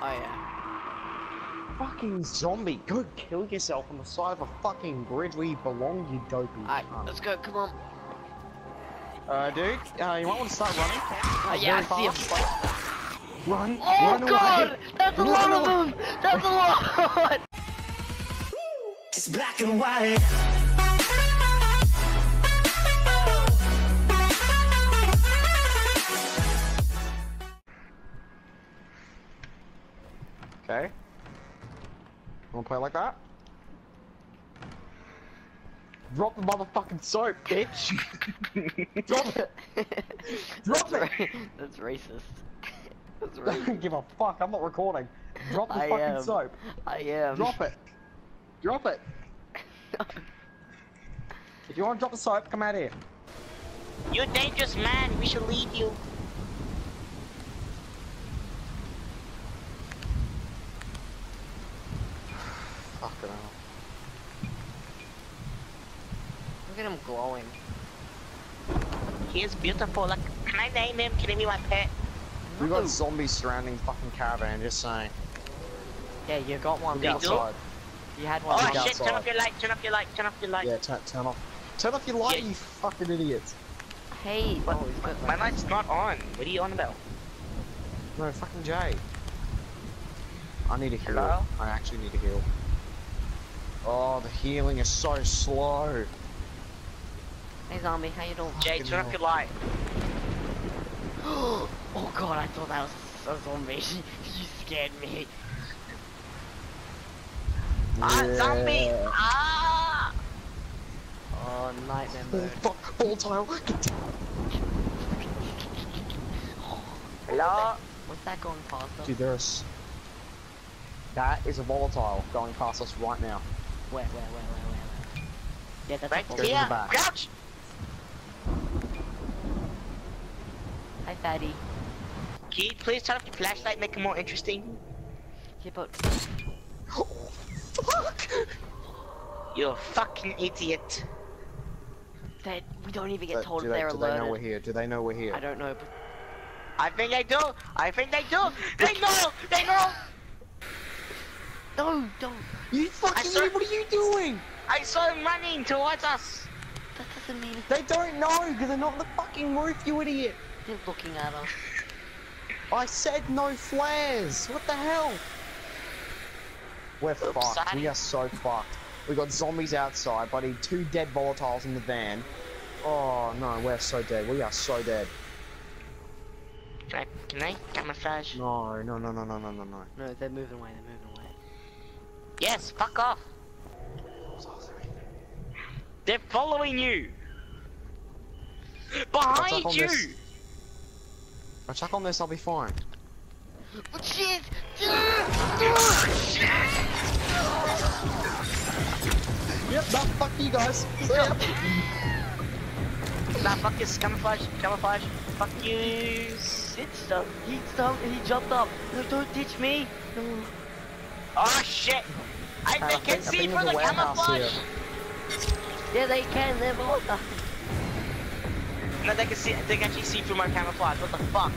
Oh yeah. Fucking zombie, go kill yourself on the side of a fucking bridge where you belong, you dopey Alright, cunt. let's go, come on. Dude, you might want to start running. Yeah, I see him. Run, Oh run god! away. That's a lot of them! That's a lot! It's black and white. Okay. Wanna play like that? Drop the motherfucking soap, bitch! Drop it! Drop it! That's racist. That's I racist. don't give a fuck, I'm not recording. Drop the I fucking am. soap. I am. Drop it. Drop it. If you want to drop the soap, come out here. You're a dangerous man. We should leave you. Fucking hell. Look at him glowing. He is beautiful. Like, can I name him? Can he be my pet? We got zombies surrounding fucking caravan, just saying. Yeah, you got one. Look do? outside. You had one. Oh Look shit! outside. Turn off your light. Turn off your light. Turn off your light. Yeah, turn off. Turn off your light, Yeah. you fucking idiots. Hey, What? oh, he's got My light's not on. What are you on about? No, fucking Jay. I need a heal. Hello? I actually need a heal. Oh, the healing is so slow. Hey zombie, how you doing? Jay, turn off your light. Oh god, I thought that was a zombie. You scared me. Ah, Yeah. zombie! Ah! Oh, nightmare Oh mode. fuck, volatile. Hello? What's that going past us? Dude, there's... That is a volatile going past us right now. Where? Yeah, that's Right a Go to the here. back. Crouch! Hi, fatty. Can you please turn off your flashlight, make it more interesting? Yeah, but Oh, fuck! You fucking idiot. we don't even get told do if they're they know alerted. we're here? Do they know we're here? I don't know, but I think they do. I think they do. They know. They know. no, don't. You fucking saw- idiot, what are you doing? I saw them running towards us. That doesn't mean They don't know, because they're not on the fucking roof, you idiot! they're looking at us. I said no flares! What the hell? We're fucked. sorry. We are so fucked. We got zombies outside, buddy. 2 dead volatiles in the van. Oh no, we're so dead. We are so dead. Can I camouflage? No. No, they're moving away. They're moving away. Yes, fuck off. They're following you. Behind on you. this. I'll check on this, I'll be fine. Oh, shit! Yep, no, fuck you guys. See ya. Nah, fuck this. Camouflage. Camouflage. Fuck you. He jumped up. No, don't ditch me. No. Oh shit. They can I see think through there's the a warehouse camouflage. here. Yeah, they can. They're both. No, they can see. They can actually see through my camouflage. What the fuck?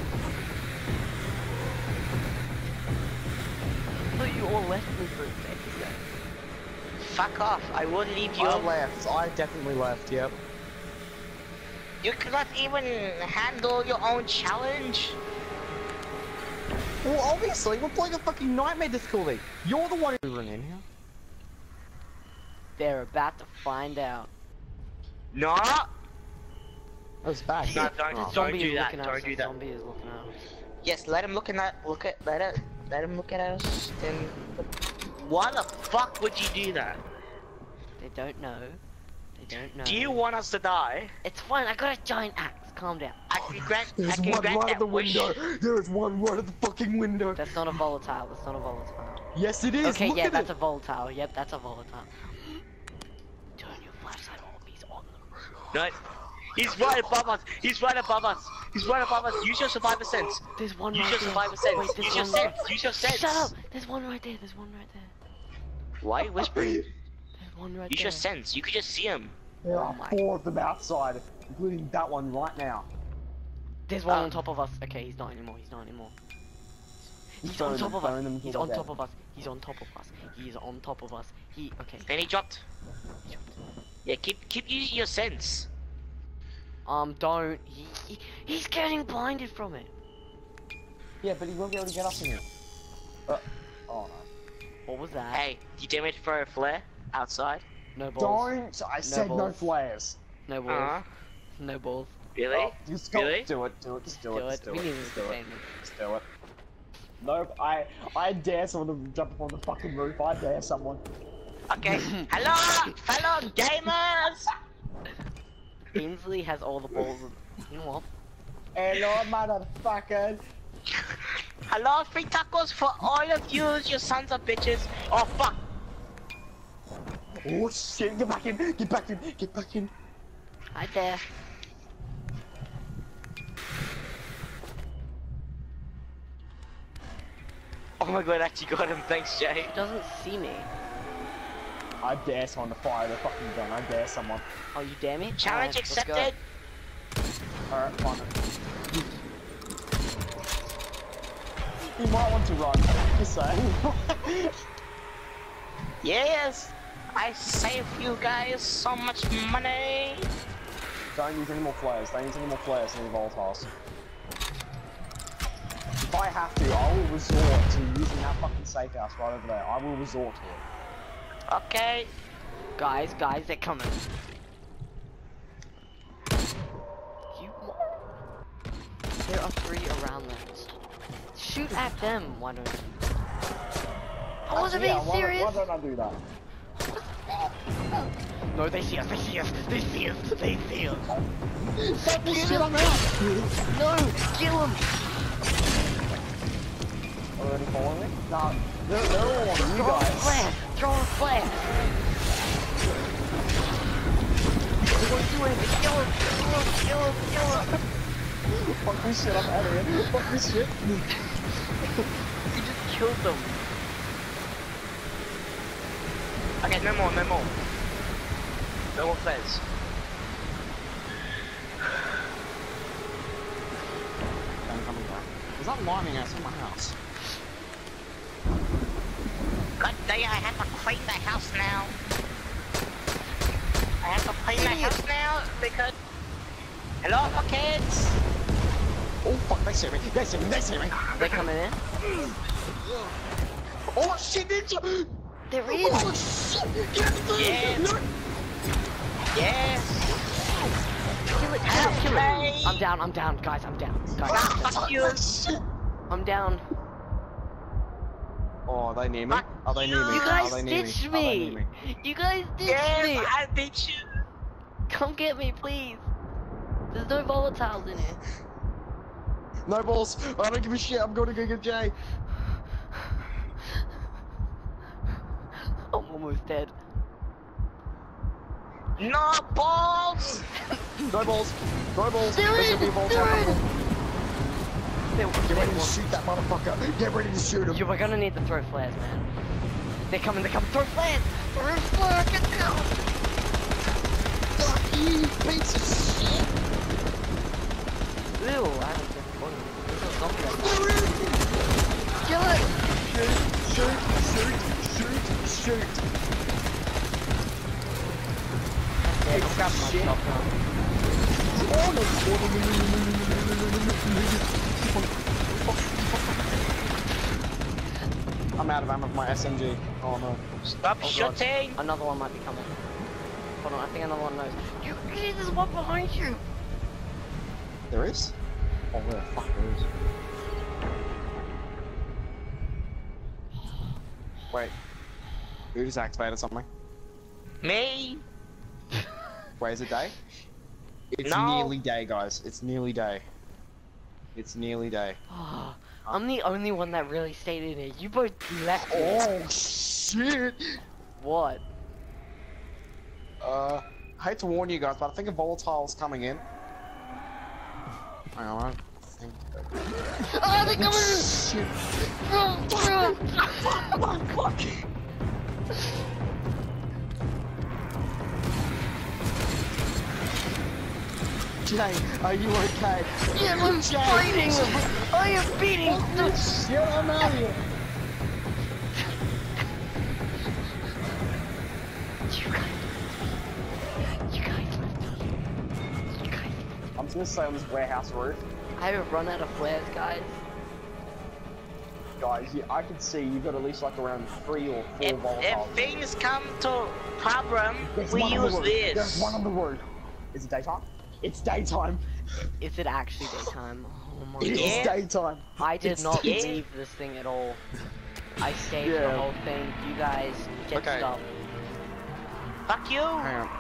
I thought you all left me for a second. Fuck off. I will leave you. I left. I definitely left, yep. You cannot even handle your own challenge. Well, obviously, we're playing a fucking nightmare difficulty. You're the one who ran in here. They're about to find out. No. That was bad. No, don't. Oh. Don't Zombie do is that. looking at Don't us. do that. Zombie is looking at us. Yes, let him look in that. Let him look at us. Then. Why the fuck would you do that? They don't know. They don't know. Do you want us to die? It's fine. I got a giant axe. Calm down. I can grant. There's I can one grant right that at the wish. window. There is one right at the fucking window. That's not a volatile. That's not a volatile. Yes, it is. Okay, Look yeah, at that's it. a volatile. Yep, that's a volatile. Turn your flashlight on. He's on the roof. No. He's right above us. He's right above us. He's right above us. Use your survivor sense. There's one Use right your there. survivor sense. Wait, there's Use your one sense. right- Use your sense. Shut up! There's one right there. There's one right there. Why are you whispering? There's one right Use there. your sense. You could just see him. There are my- 4 of them outside, including that one right now. There's one on top of us. Okay, he's not anymore. He's not anymore. He's on top of burn them us. till He's they're on dead. top of us. He's on top of us. He's on top of us. Okay. Then he dropped. Yeah, keep using your sense. Don't. He's getting blinded from it. Yeah, but he won't be able to get us in here. Oh no. What was that? Hey, do you dare me to throw a flare outside? No balls. Don't! I said no balls. flares. No balls. No balls. Really? Oh, just go. Really? Do it. Just do it. We need Just to do it. defend him. Just do it. Nope. I dare someone to jump up on the fucking roof. I dare someone. Okay. Hello, fellow gamers. Ainsley has all the balls. You know what? Hello, motherfucker. Hello, free tacos for all of you sons of bitches. Oh fuck. Oh shit! Get back in! Get back in! Get back in! Hi there. Oh my god, I actually got him. Thanks, Jay. He doesn't see me. I dare someone to fire the fucking gun. I dare someone. Oh, you dare me? Challenge Alright, let's go. accepted. Alright, fine. You might want to run. Just saying. Yes. I saved you guys so much money. Don't use any more flares. Don't use any more flares. Any volatiles. If I have to, I will resort to using that fucking safe house right over there. I will resort to it. Okay. Guys, they're coming. There are 3 around them. Shoot at them, why don't you? I wasn't being serious! Why don't I do that? No, they see us, they see us, they see us, they see us! Fucking shit, I'm out! No! Kill him! Already following me? No, they're all on you Throw a guys. flare! Throw a flare! He won't do anything! Kill him! Kill him! Kill him! Fuck this shit, I'm out of here. Fuck this shit. He just killed them! Okay, no more. No more flares. I'm coming back. Is that lining outside my house? God damn, I have to clean the house now. I have to clean the house now because... Hello, kids. Oh fuck, they see me. They see me. They see me. They coming in? Oh shit, ninja! There is! Oh shit! Get the Yes. No. Yes. Kill it! Kill it! I'm down, guys, I'm down. Guys, Ah, fuck you. Shit. I'm down. Oh, are they near me? Are they near me? You Are guys they near ditched Are they near me! You guys ditched Yes, me! I beat you. Come get me, please! There's no volatiles in here. No balls! I don't give a shit, I'm going to go get Jay! I'm almost dead. No balls. No balls! No balls! Do There's it! gonna be a ball Do time. it! Get ready to shoot that motherfucker! Get ready to shoot him! We're gonna need to throw flares, man. They're coming, throw flares! Throw flares, get down! Fuck you, piece of shit! Ew, I haven't been funny. There's no zombie out there. Kill it! Shoot! Yeah, I'm grabbing my Shit. shotgun. Oh no! I'm out of ammo for my SMG. Oh no. Stop Oh, God. shooting. Another one might be coming. Hold on, I think another one knows. You idiot, there's one behind you! There is? Oh, where the fuck there is? Wait. Who just activated something? Me. Wait, is it day? It's No. nearly day, guys. It's nearly day. It's nearly day. I'm the only one that really stayed in here. You both left me. Oh, shit! What? I hate to warn you guys, but I think a volatile's coming in. Hang on, I think... Oh, they're coming! Shit! Jay, are you okay? Yeah, I'm fighting! I am beating! Shit, I'm out here. You guys left us. You guys. I'm just gonna stay on this warehouse roof. I have run out of flares, guys. Guys, I can see you've got at least like around 3 or 4 If volatiles. things come to problem, There's we one on the use roof. this. There's one on the roof. Is it daytime? It's daytime. Is it actually daytime? Oh my It god. is daytime. I did It's not daytime. leave this thing at all. I saved the Yeah. whole thing. You guys get Okay. stuff. Fuck you. Hang on.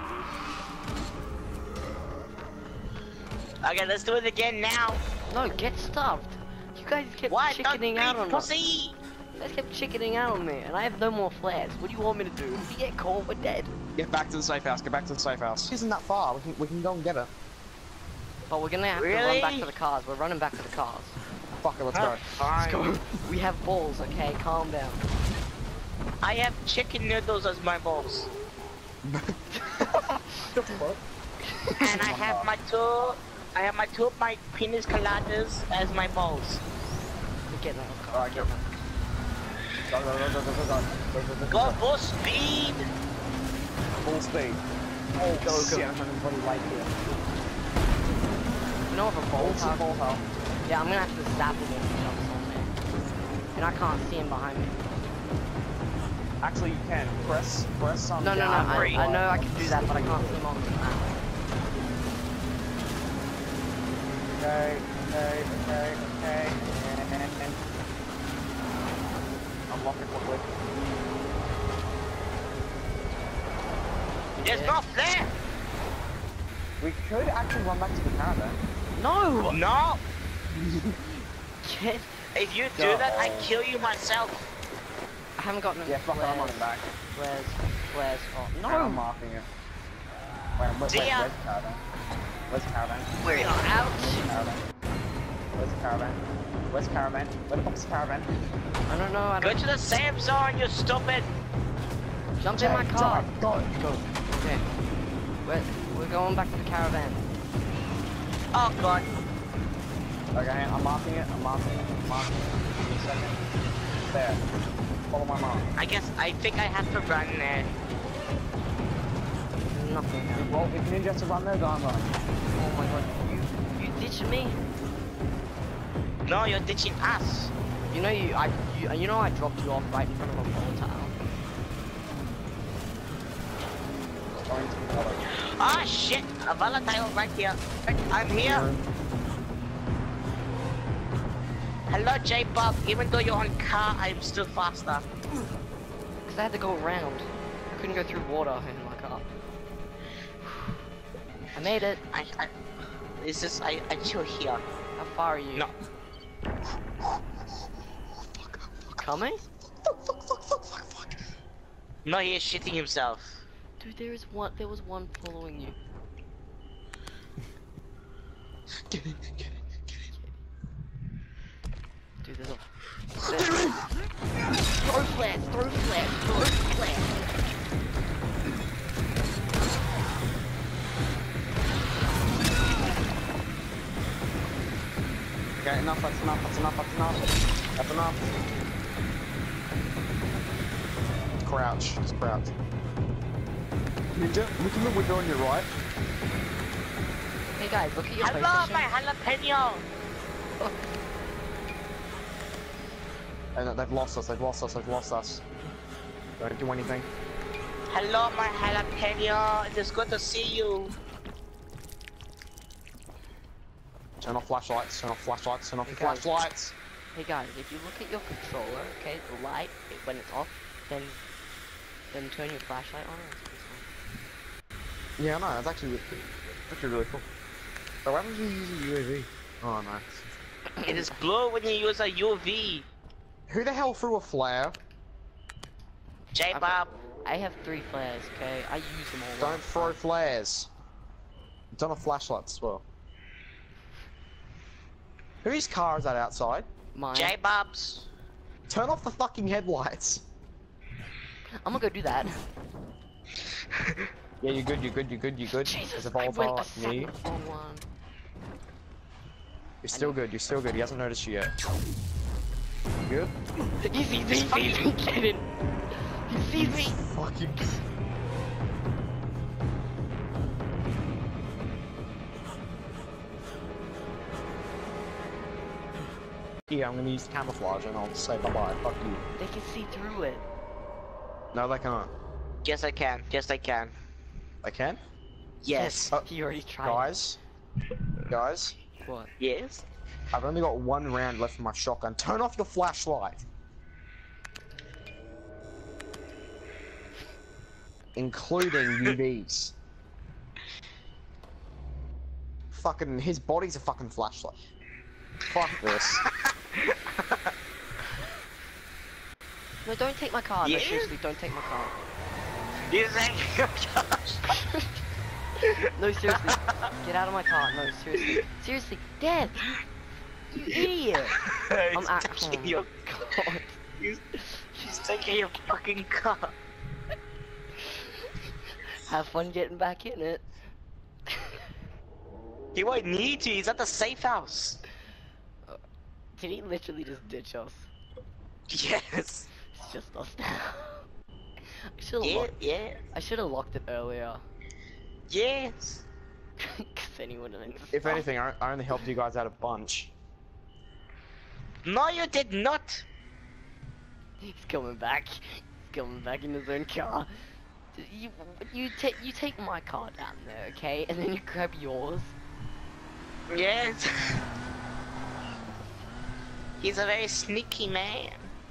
Okay, let's do it again now. No, get stuffed. You guys kept What? chickening out on me. pussy. You guys kept chickening out on me, and I have no more flares. What do you want me to do? If we get caught, we're dead. Get back to the safe house. Get back to the safe house. Isn't that far? We can go and get it. But we're gonna have to Really? run back to the cars. We're running back to the cars. Fuck it, let's go. Fine. Go. We have balls, okay? Calm down. I have chicken noodles as my balls. And I have my two of my penis coladas as my balls. We're getting out of the car. Alright, go. Go, go, go, go, go, go, go, go, Go full speed. Full speed. Oh, Go, go. shit, I'm running bloody late here. You know what a bolt What's the has? ball hole? Yeah, I'm gonna have to zap him if he jumps on me. And I can't see him behind me. Actually, you can. Press some No, no, no. down. I know I can do that, but I can't see him on the map. Okay. Unlock it quickly. There's no flare. We could actually run back to the caravan. No! No. Get... If you do that, I kill you myself. I haven't gotten any Yeah, fuck it, I'm on flares. it back. Flares. Oh, I'm no! marking it. Wait, where's the Dear. caravan? Where's the caravan? We're out! Caravan. Where's the caravan? Where's the caravan? Where the fuck's the caravan? I don't know, I Go don't... to the safe zone, you stupid. Jump in my car! Go. Okay. We're going back to the caravan. Oh god. Okay, I'm marking it. Give me a second. There. Follow my mark. I think I have to run there. Nothing now. Well, if you need to run there, go and run. Oh my god. You ditched me? No, you're ditching us. You know I dropped you off right in front of a volatile. Going to the color. Ah shit, a volatile right here. I'm here. Hello J-Bob, even though you're on car, I'm still faster. Because I had to go around. I couldn't go through water in my car. I made it. I chill here. How far are you? No. Coming? Fuck. No, he is shitting himself. Dude, there was one following you. Get it. Dude, there's a... Throw flares! Okay, enough. That's enough. Crouch. Just crouch. Ninja, look in the window on your right. Hey guys, look at your Hello, PlayStation. my jalapeno. And they've lost us. Don't do anything. Hello, my jalapeno. It is good to see you. Turn off flashlights. Turn off Hey, guys. flashlights. Hey guys, if you look at your controller, okay, the light, when it's off, then turn your flashlight on. Yeah, no, that's actually really cool. So what happens when you use a UAV? Oh, nice. It is blue when you use a UV. Who the hell threw a flare? J-Bob. I have 3 flares, okay? I use them all. Don't throw flares. Turn off flashlights as well. Whose car is that outside? Mine. J-Bob's. Turn off the fucking headlights. I'm gonna go do that. Yeah, you're good, you're good, you're good, you're good. There's a volatile near you. One. You're still good, you're still good. He hasn't noticed you yet. You good? He sees me, get in. He sees me. Fucking. Yeah, I'm gonna use camouflage and I'll say bye-bye. Fuck you. They can see through it. No, they can't. Yes, I can. Yes, I can. They can? Yes. He already tried. Guys, What? Yes. I've only got 1 round left in my shotgun. Turn off your flashlight. Including UVs. Fucking, his body's a fucking flashlight. Fuck this. No, don't take my car. Yeah? No, seriously, don't take my car. You think No, seriously. Get out of my car. No, seriously. Seriously. Dad! You idiot! I'm actually. taking your God. She's taking your fucking car. Have fun getting back in it. He won't need to. He's at the safe house. Did he literally just ditch us? Yes. It's just us now. I should have locked it earlier. Yes. Cause then he wouldn't have. If anything, I only helped you guys out a bunch. No, you did not. He's coming back. He's coming back in his own car. You take my car down there, okay? And then you grab yours. Yes. He's a very sneaky man.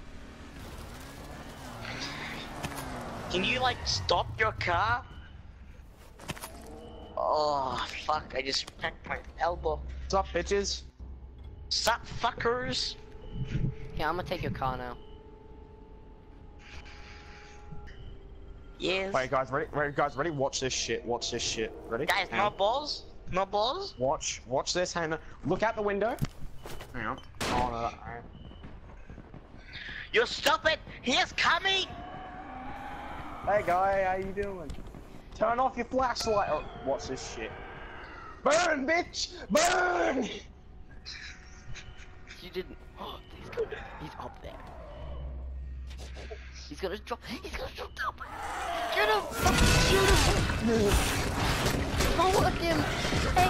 Can you like stop your car? Oh fuck, I just cracked my elbow. What's up, bitches? Sup fuckers? Yeah, I'm gonna take your car now. Yes. Wait, guys, ready? Ready, guys, ready? Watch this shit. Watch this shit. Ready? Guys, Hang no on. balls? No balls? Watch this. Hang on. Look out the window. Hang on. Oh no. You stupid! He is coming! Hey guy, how you doing? Turn off your flashlight. Oh, watch this shit. Burn, bitch! Burn! You didn't. Oh, he's up there. He's gonna drop. He's gonna drop down. Get him! Shoot him! Throw at him! Hey!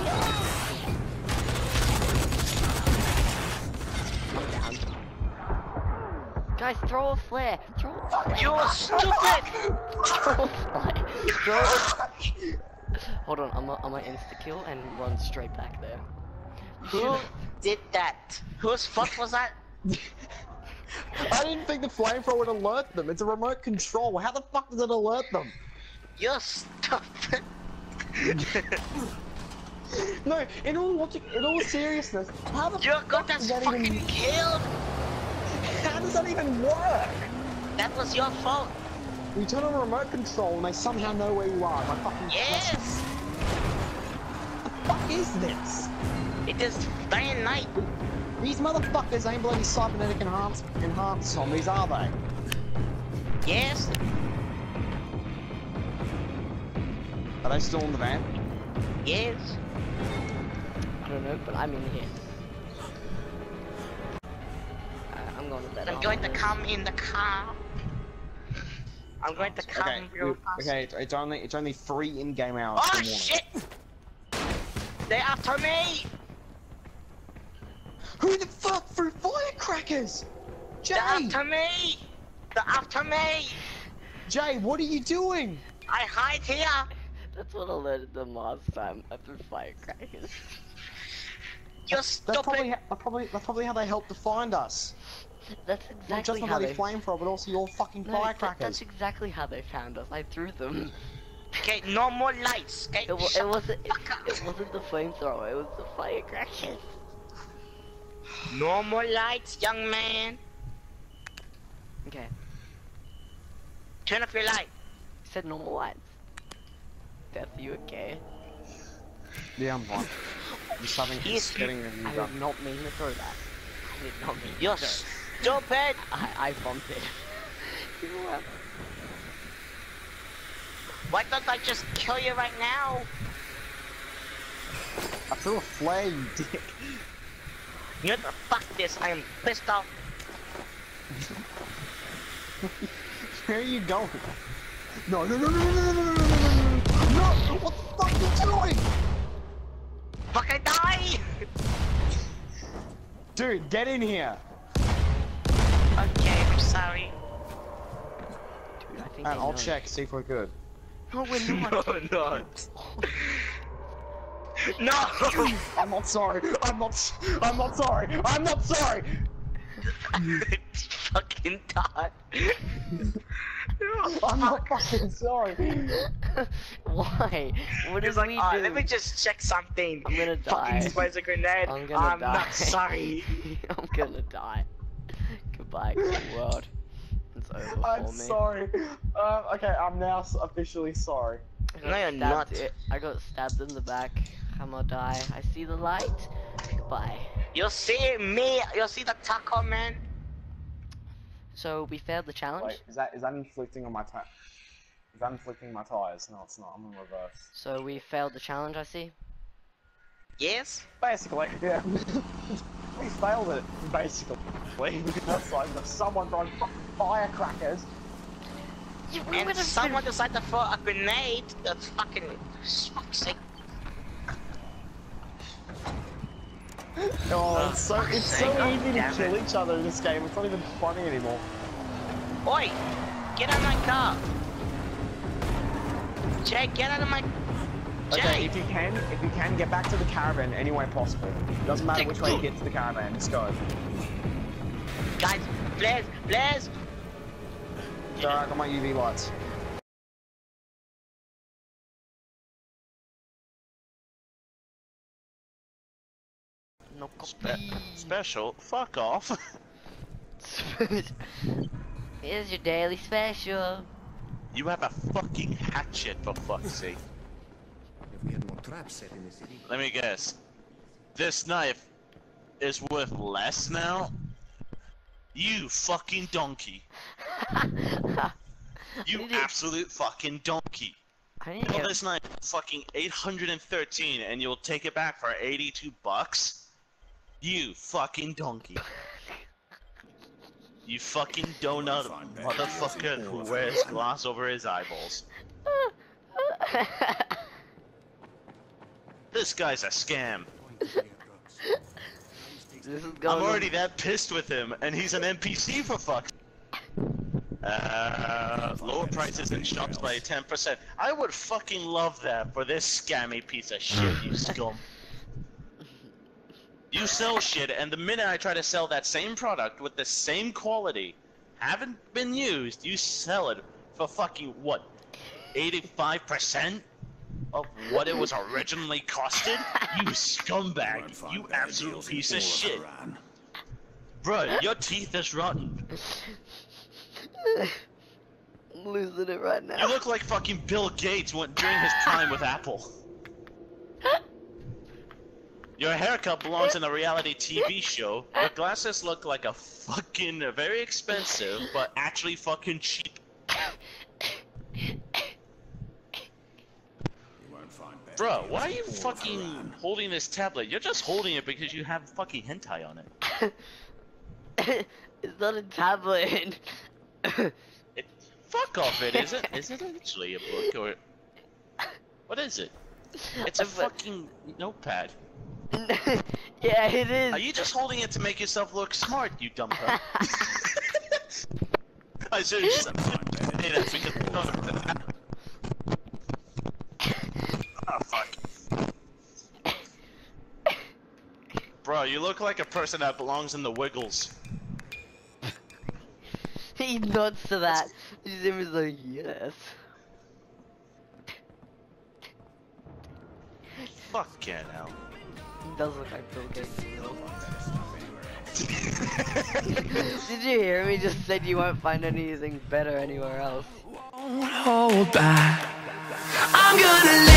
I'm down. Guys, throw a flare. Throw a flare. You stupid! Throw a flare. Throw a... Hold on, I'm gonna insta kill and run straight back there. Who did that? Whose fuck was that? I didn't think the flamethrower would alert them. It's a remote control. How the fuck does it alert them? You stupid! No, in all seriousness, how the You fuck got does us that fucking even? killed! How does that even work? That was your fault. You turn on a remote control and they somehow know where you are. My fucking Yes! What the fuck is this? It is day and night. These motherfuckers ain't bloody cybernetic enhanced zombies, are they? Yes? Are they still in the van? Yes? I don't know, but I'm in here. I'm going to bed. I'm going to come in the car. I'm going to come Okay, real fast. okay, it's only 3 in-game hours. Oh till morning. shit! They're after me! Who the fuck threw firecrackers? Jay! They're after me! They're after me! Jay, what are you doing? I hide here! That's what alerted them last time. I threw firecrackers. You That's stupid! probably how they helped to find us. That's Not just exactly the how bloody they. flamethrower, but also your fucking No, firecrackers. that's exactly how they found us. I threw them. Okay, no more lights, okay? It Shut wasn't. the fuck up. It wasn't the flamethrower. It was the firecrackers. No more lights, young man. Okay. Turn off your light. You said normal lights. Death, you okay? Yeah, I'm fine. Just having Yes, getting a I new gun. did not mean to throw that. I did not mean You to throw. stupid! I bumped it. You Why don't I just kill you right now? I threw a flare, you dick. You know what? Fuck this. I am pissed off. Where are you going? No, no, no, no, no, no, no, no, no, no, no, no! What the fuck are you doing? Fucking die! Dude, get in here. Okay, I'm sorry. Dude, I think And I'll know. check, see if we're good. No, we're not. No, not. No! I'm not sorry. I'm not sorry. I'm not sorry. Fucking die. I'm not fucking sorry. Why? What He's did like, we alright, do? let me just check something. I'm gonna die. Fucking sprays a grenade. I'm gonna die. not sorry. I'm gonna die. Goodbye, cool world. It's over for I'm me. sorry. Okay, I'm now officially sorry. I got No, you're stabbed not. I got stabbed in the back. I'm gonna die. I see the light. Goodbye. You'll see me. You'll see the taco man. So we failed the challenge. Wait, is that inflicting on my tires? Is that inflicting my tires? No, it's not. I'm in reverse. So we failed the challenge, I see. Yes. Basically, yeah. We failed it, basically. That's like someone throwing firecrackers. And someone decided to throw a grenade. That's fucking fuck's sake. Oh, it's so fuck's sake, easy to goddammit. kill each other in this game. It's not even funny anymore. Oi! Get out of my car. Jay, get out of my. Okay, Jay. if you can get back to the caravan any way possible. Doesn't matter which way you get to the caravan. Just go. Guys, Blaze. Alright, I got my UV lights. No copy. Special? Fuck off. Here's your daily special. You have a fucking hatchet, for fuck's sake. If we had more traps set in the city. Let me guess. This knife is worth less now? You fucking donkey. You I need to- absolute fucking donkey. I need to Well, get... this knife is fucking 813 and you'll take it back for 82 bucks? You fucking donkey. You fucking donut motherfucker who wears glass over his eyeballs. This guy's a scam. This is going I'm already that pissed with him, and he's an NPC for fuck's lower prices in shops by 10%. I would fucking love that for this scammy piece of shit, you scum. You sell shit, and the minute I try to sell that same product with the same quality, haven't been used, you sell it for fucking, what, 85% of what it was originally costed? You scumbag, you absolute piece of shit. Bruh, your teeth is rotten. I'm losing it right now. You look like fucking Bill Gates went during his prime with Apple. Your haircut belongs in a reality TV show. Your glasses look like a fucking very expensive, but actually fucking cheap. Bro, why are you fucking holding this tablet? You're just holding it because you have fucking hentai on it. It's not a tablet. Fuck off it, is it? Is it actually a book or... What is it? It's a fucking notepad. Yeah, it is. Are you just holding it to make yourself look smart, you dumb cunt? I should have say that because... Oh, fuck. Bro, you look like a person that belongs in the Wiggles. He nods to that. His image is like, yes. Fucking hell. He does look like Bill Gates. Did you hear me? Just said you won't find anything better anywhere else. Hold back. I'm gonna